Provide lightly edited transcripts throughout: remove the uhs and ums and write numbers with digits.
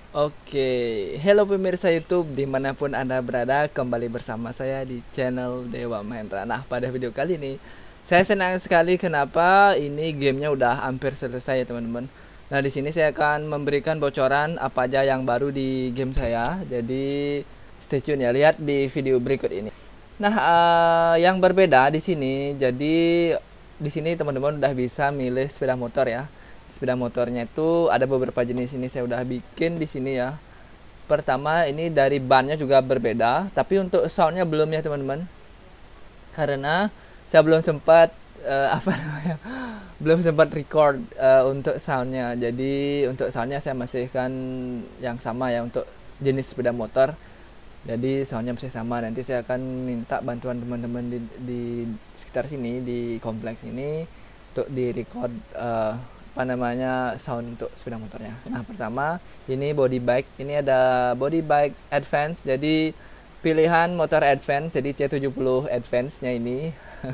Oke, hello pemirsa YouTube dimanapun Anda berada, kembali bersama saya di channel Dewa Mahendra. Nah, pada video kali ini saya senang sekali kenapa ini gamenya udah hampir selesai ya teman-teman. Nah, di sini saya akan memberikan bocoran apa aja yang baru di game saya. Jadi stay tune ya, lihat di video berikut ini. Nah, yang berbeda di sini, jadi di sini teman-teman udah bisa milih sepeda motor ya. Sepeda motornya itu ada beberapa jenis, ini saya udah bikin di sini ya. Pertama ini dari bannya juga berbeda, tapi untuk soundnya belum ya teman-teman, karena saya belum sempat apa namanya, belum sempat record untuk soundnya. Jadi untuk soundnya saya masihkan yang sama ya untuk jenis sepeda motor. Jadi soundnya masih sama. Nanti saya akan minta bantuan teman-teman di sekitar sini, di kompleks ini, untuk di record apa namanya sound untuk sepeda motornya. Nah, pertama ini body bike. Ini ada body bike advance. Jadi pilihan motor advance, jadi C70 advance-nya ini.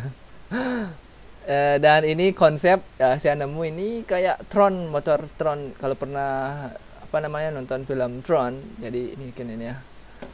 Dan ini konsep saya nemu ini kayak Tron, motor Tron. Kalau pernah apa namanya nonton film Tron, jadi ini mungkin ini ya.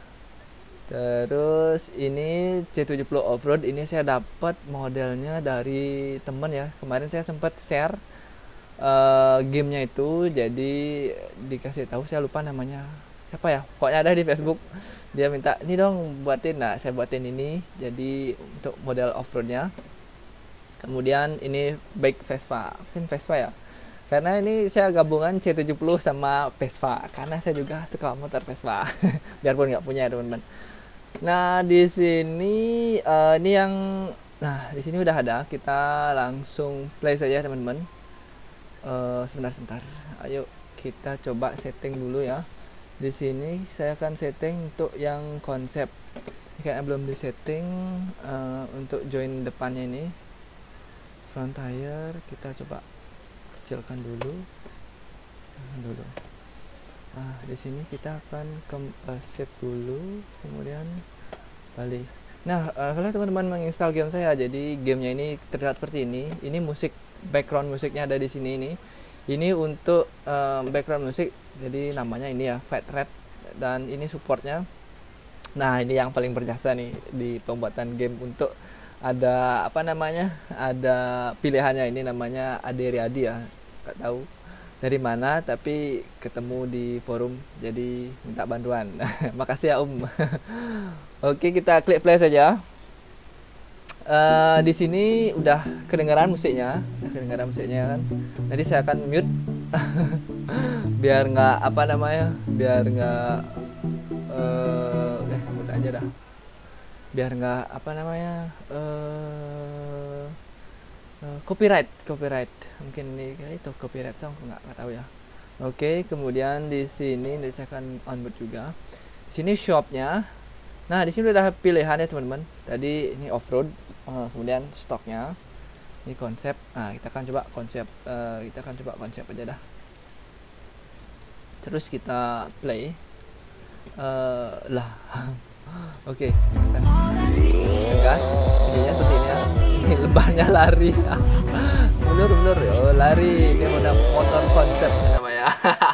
Terus ini C70 Offroad, ini saya dapat modelnya dari temen ya. Kemarin saya sempat share gamenya itu, jadi dikasih tahu, saya lupa namanya siapa ya. Pokoknya ada di Facebook. Dia minta ini dong buatin. Nah, saya buatin ini. Jadi untuk model offroadnya. Kemudian ini bike Vespa, mungkin Vespa ya. Karena ini saya gabungan C70 sama Vespa, karena saya juga suka motor Vespa. Biarpun nggak punya teman-teman. Nah, di sini ini yang di sini udah ada. Kita langsung play saja, teman-teman. Sebentar. Ayo kita coba setting dulu ya. Di sini saya akan setting untuk yang konsep. Ini kayaknya belum di setting untuk join depannya ini. Front tire kita coba kecilkan dulu. Nah, di sini kita akan save dulu, kemudian balik. Nah, kalau teman-teman menginstal game saya, jadi gamenya ini terlihat seperti ini. Ini musik, background musiknya ada di sini ini. Ini untuk background musik, jadi namanya ini ya Fat Red, dan ini supportnya. Nah, ini yang paling berjasa nih di pembuatan game, untuk ada apa namanya, ada pilihannya, ini namanya Ade Riyadi ya, nggak tahu dari mana, tapi ketemu di forum, jadi minta bantuan. Makasih ya Oke, kita klik play saja. Di sini udah kedengaran musiknya, kan. Nanti saya akan mute biar nggak apa namanya, biar nggak mute aja dah, biar nggak apa namanya copyright mungkin ini kayak itu copyright song, nggak tahu ya. Oke, kemudian di sini saya akan onboard juga. Di sini shopnya. Nah, di sini udah pilihannya teman-teman. Tadi ini off-road, kemudian stoknya. Ini konsep. Nah, kita akan coba konsep aja dah. Terus kita play. Oke, gas. Jadinya seperti ini ya. Lebarnya lari. Mundur yo, lari. Ini motor konsep namanya.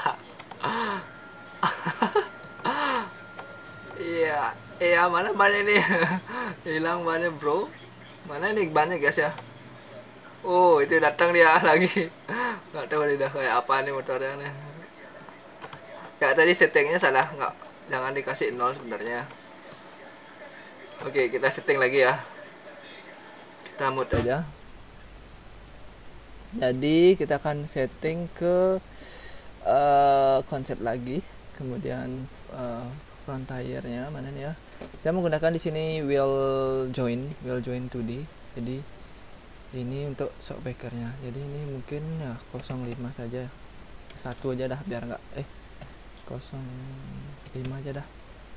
Iya, mana bannya nih? Hilang bannya, bro. Mana nih bannya, guys ya? Oh, itu datang dia lagi. Nggak tahu dia udah kayak apa nih motornya nih. Kayak tadi settingnya salah, nggak, jangan dikasih 0 sebenarnya. Oke, kita setting lagi ya. Kita mute aja. Jadi kita akan setting ke konsep lagi. Kemudian front tire-nya mana nih ya? Saya menggunakan di sini wheel joint 2D. Jadi ini untuk shockbreaker-nya. Jadi ini mungkin ya 05 saja. Satu aja dah biar nggak 05 aja dah.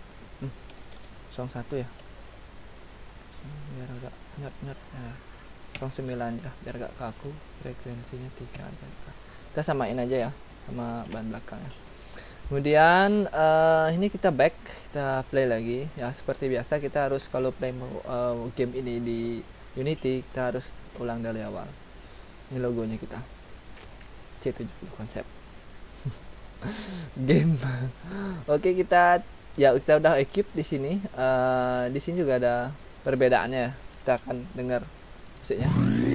01 ya. Biar agak nyot ya. 09 ya, biar gak kaku. Frekuensinya 3 aja. Kita samain aja ya sama ban belakangnya. Kemudian ini kita back, kita play lagi ya. Seperti biasa kita harus, kalau play game ini di Unity, kita harus ulang dari awal. Ini logonya kita, C70 konsep. game. Oke, kita udah equip di sini. Di sini juga ada perbedaannya ya. Kita akan dengar musiknya.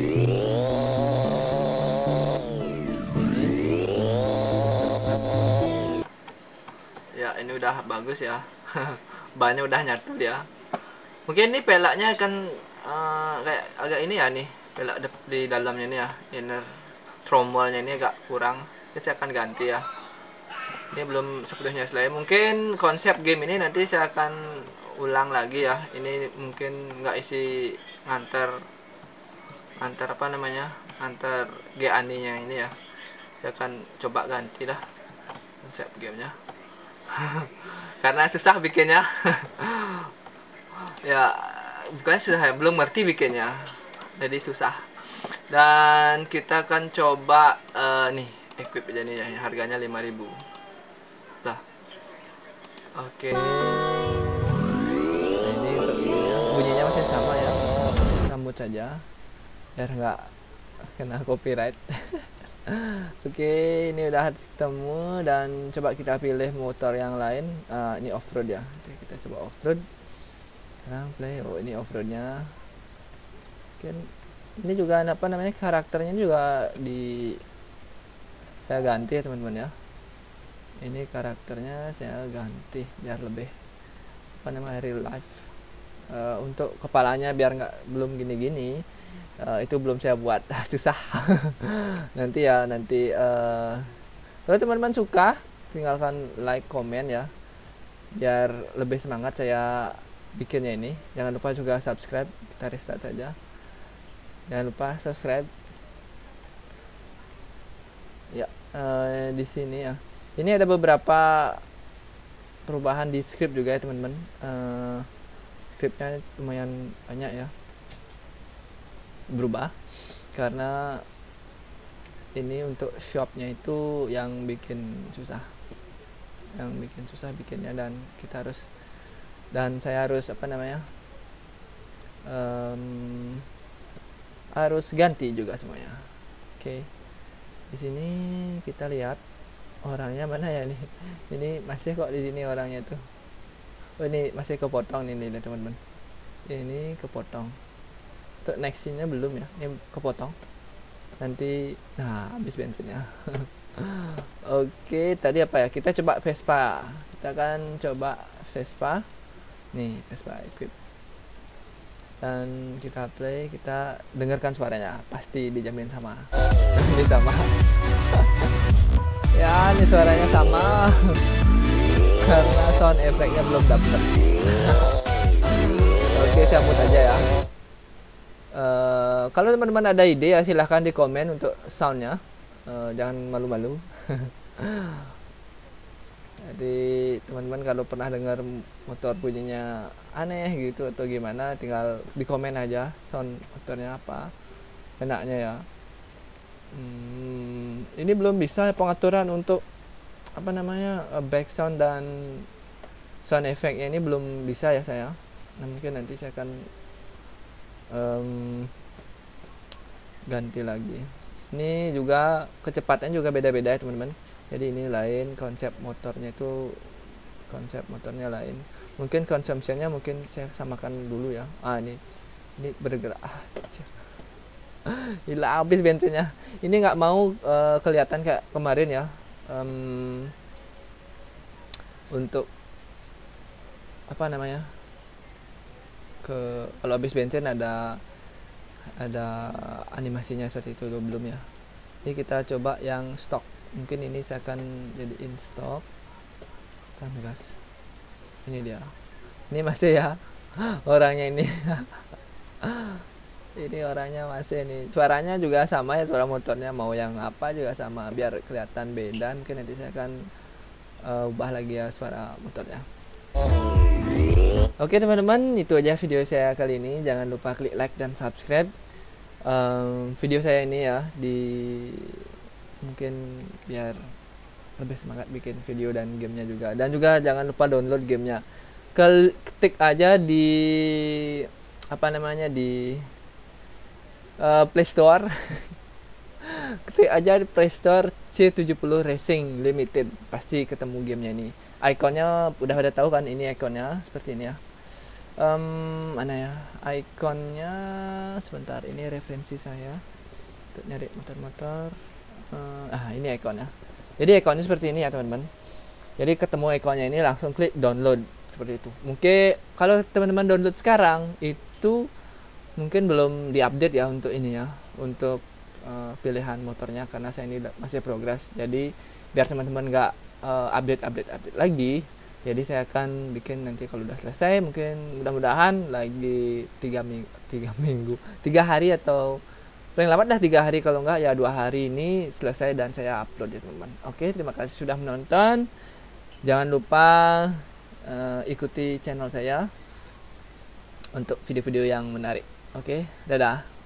Ya, ini udah bagus ya. Bannya udah nyatu ya. Mungkin ini pelaknya akan kayak agak ini ya nih. Pelak di dalamnya ini ya. Inner tromolnya ini agak kurang. Saya akan ganti ya. Ini belum sepenuhnya selesai. Mungkin konsep game ini nanti saya akan ulang lagi ya. Ini mungkin nggak isi ngantar apa namanya, antar GANI nya ini ya. Saya akan coba ganti lah konsep gamenya. Karena susah bikinnya. Ya bukan susah ya, belum ngerti bikinnya, jadi susah. Dan kita akan coba nih equip aja nih ya, harganya 5.000 lah. Oke. Nah, ini untuk bunyinya masih sama ya, rambut saja biar nggak kena copyright. Oke, ini udah ketemu dan coba kita pilih motor yang lain. Ini off-road ya. Kita coba off-road. Sekarang play. Oh, ini off-roadnya. Ini juga apa namanya, karakternya juga saya ganti ya teman-teman ya. Ini karakternya saya ganti biar lebih apa namanya, real life. Untuk kepalanya biar belum gini-gini. Itu belum saya buat. Susah. nanti kalau teman-teman suka, tinggalkan like, komen ya, biar lebih semangat saya bikinnya ini. Jangan lupa juga subscribe. Kita restart saja. Jangan lupa subscribe ya. Di sini ya, ini ada beberapa perubahan di script juga ya teman-teman. Scriptnya lumayan banyak ya berubah, karena ini untuk shopnya itu yang bikin susah bikinnya, dan saya harus apa namanya, harus ganti juga semuanya. Oke, di sini kita lihat orangnya mana ya nih. Ini masih kok di sini orangnya tuh. Oh, ini masih kepotong nih teman-teman. Ini kepotong. Untuk nextnya belum ya, ini kepotong nanti. Nah, habis bensinnya. Oke, tadi apa ya, kita coba Vespa. Kita akan coba Vespa nih, Vespa equip, dan kita play. Kita dengarkan suaranya, pasti dijamin sama. Ini sama. Ya, ini suaranya sama. Karena sound efeknya belum dapet. Oke, sambut aja ya. Kalau teman-teman ada ide ya, silahkan di komen untuk soundnya. Jangan malu-malu. Jadi teman-teman kalau pernah dengar motor bunyinya aneh gitu atau gimana, tinggal di komen aja sound motornya apa enaknya ya. Ini belum bisa pengaturan untuk apa namanya, back sound dan sound effect ini belum bisa ya saya. Nah, mungkin nanti saya akan ganti lagi. Ini juga kecepatannya juga beda-beda ya teman-teman. Jadi ini lain, konsep motornya lain. Mungkin konsumsinya mungkin saya samakan dulu ya. Ini bergerak. Gila, habis bensinnya. Ini nggak mau kelihatan kayak kemarin ya. Untuk apa namanya, kalau habis bensin ada animasinya seperti itu, belum ya. Ini kita coba yang stok. Mungkin ini saya akan jadiin stok dan gas. Ini dia. Ini masih ya orangnya ini. Ini orangnya masih ini. Suaranya juga sama ya, suara motornya mau yang apa juga sama, biar kelihatan beda. Mungkin nanti saya akan ubah lagi ya suara motornya. Oke teman-teman, itu aja video saya kali ini. Jangan lupa klik like dan subscribe video saya ini ya, mungkin biar lebih semangat bikin video dan gamenya juga. Dan juga jangan lupa download gamenya. Ketik aja di apa namanya, di Play Store. Ketik aja di Play Store C70 Racing Limited. Pasti ketemu gamenya ini. Ikonnya udah pada tahu kan, ini ikonnya seperti ini ya. Mana ya ikonnya, sebentar, ini referensi saya untuk nyari motor-motor. Ini ikonnya. Jadi ikonnya seperti ini ya teman-teman. Jadi ketemu ikonnya ini langsung klik download seperti itu. Mungkin kalau teman-teman download sekarang itu mungkin belum diupdate ya untuk ini ya, untuk pilihan motornya, karena saya ini masih progres. Jadi biar teman-teman nggak update lagi, jadi saya akan bikin nanti kalau udah selesai, mungkin mudah-mudahan lagi 3 hari atau paling lambat dah 3 hari, kalau enggak ya 2 hari ini selesai dan saya upload ya teman-teman. Oke, terima kasih sudah menonton. Jangan lupa ikuti channel saya untuk video-video yang menarik. Oke, dadah.